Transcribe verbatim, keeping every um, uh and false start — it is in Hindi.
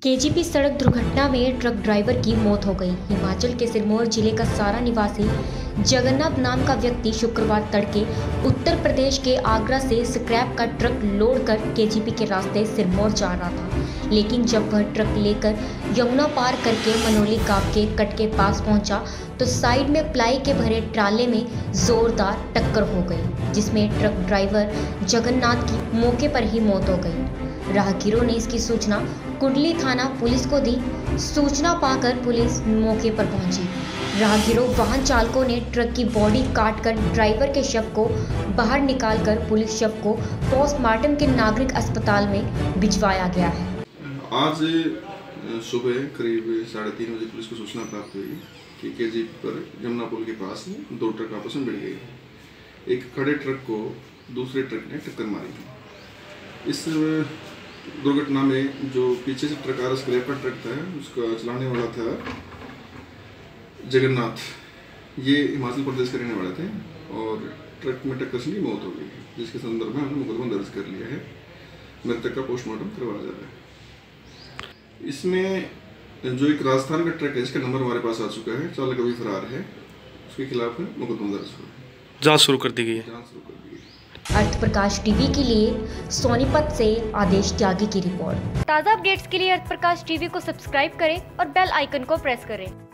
केजीपी सड़क दुर्घटना में ट्रक ड्राइवर की मौत हो गई। हिमाचल के सिरमौर जिले का सारा निवासी जगन्नाथ नाम का व्यक्ति शुक्रवार तड़के उत्तर प्रदेश के आगरा से स्क्रैप का ट्रक लोड कर केजीपी के रास्ते सिरमौर जा रहा था, लेकिन जब वह ट्रक लेकर यमुना पार करके मनोली गांव के कट के पास पहुंचा तो साइड में प्लाई के भरे ट्राले में जोरदार टक्कर हो गई, जिसमें ट्रक ड्राइवर जगन्नाथ की मौके पर ही मौत हो गई। राहगीरों ने इसकी सूचना कुंडली थाना पुलिस को दी। सूचना पाकर पुलिस मौके पर पहुंची। राहगीरों वाहन चालकों ने ट्रक की बॉडी काटकर ड्राइवर के शव को बाहर निकालकर पुलिस शव को पोस्टमार्टम के नागरिक अस्पताल में भिजवाया गया है। आज सुबह करीब साढ़े तीन बजे पुलिस को सूचना प्राप्त हुई कि केजीपी पर यमुना पुल के पास दो ट्रक आपस में भिड़ गए। एक खड़े ट्रक को दूसरे ट्रक ने टक्कर मारी। इस दुर्घटना में जो पीछे से ट्रक आ रहा स्क्रैप का ट्रक था, उसका चलाने वाला था जगन्नाथ। ये हिमाचल प्रदेश के रहने वाले थे और ट्रक में टक्कर से मौत हो गई, जिसके संदर्भ में हमने मुकदमा दर्ज कर लिया है। मृतक का पोस्टमार्टम करवाया जा रहा है। इसमें जो एक राजस्थान का ट्रक है, इसका नंबर हमारे पास आ चुका है, चालक अभी फरार है, उसके खिलाफ मुकदमा दर्ज हुआ है। जांच शुरू कर दी गई है। जांच शुरू कर दी गई है। अर्थ प्रकाश टीवी के लिए सोनीपत से आदेश त्यागी की रिपोर्ट। ताज़ा अपडेट्स के लिए अर्थ प्रकाश टीवी को सब्सक्राइब करें और बेल आइकन को प्रेस करें।